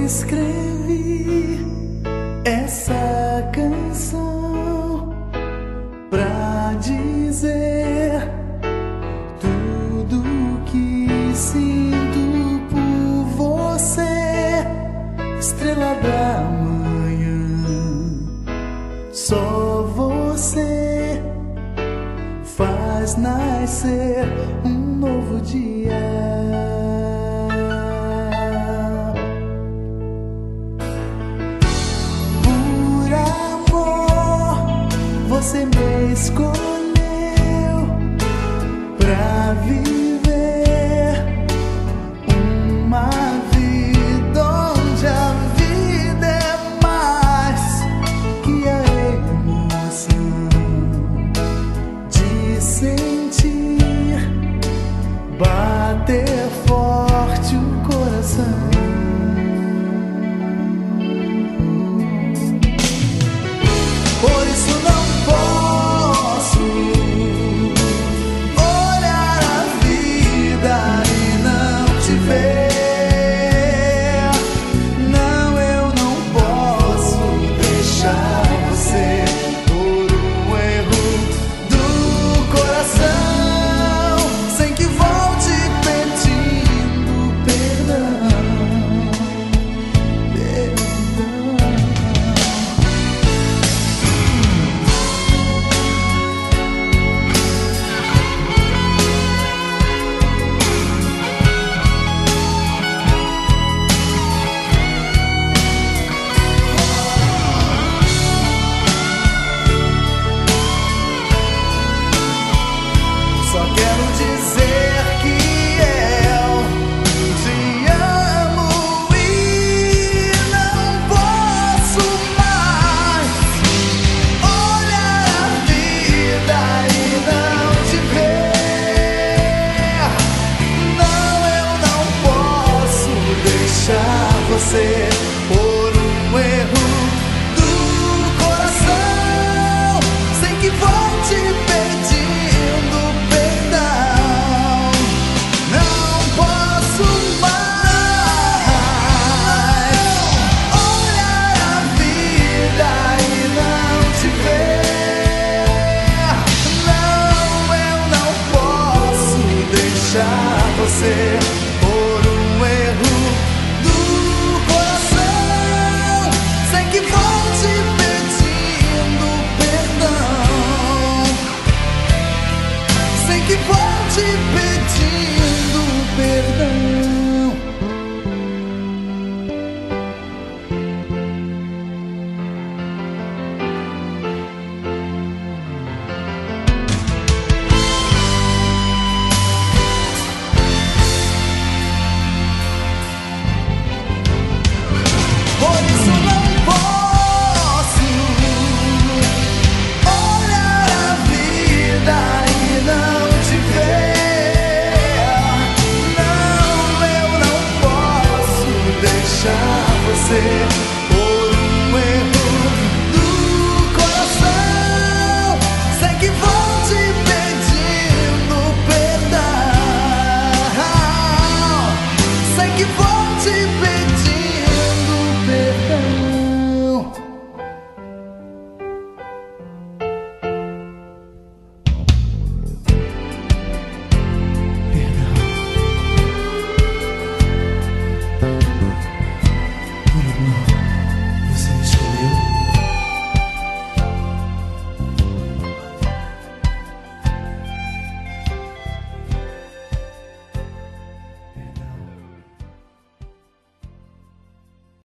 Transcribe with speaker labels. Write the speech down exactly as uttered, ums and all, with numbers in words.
Speaker 1: escrevi essa canção pra dizer tudo que sinto por você, estrela da manhã. Só você faz nascer um novo dia. Você me escolheu pra viver uma vida onde a vida é mais que a emoção de sentir bater forte o coração. Por isso não posso olhar a vida e não te ver. Não, eu não posso deixar você por um erro do coração, sem que volte pedindo perdão. Só quero dizer que eu te amo e não posso mais olhar a vida e não te ver. Não, eu não posso deixar você por um erro do coração, sem que volte pedindo perdão. Não posso mais olhar a vida e não te ver. Não, eu não posso deixar você por um erro do coração, sem que volte pedindo perdão, sem que volte pedindo perdão.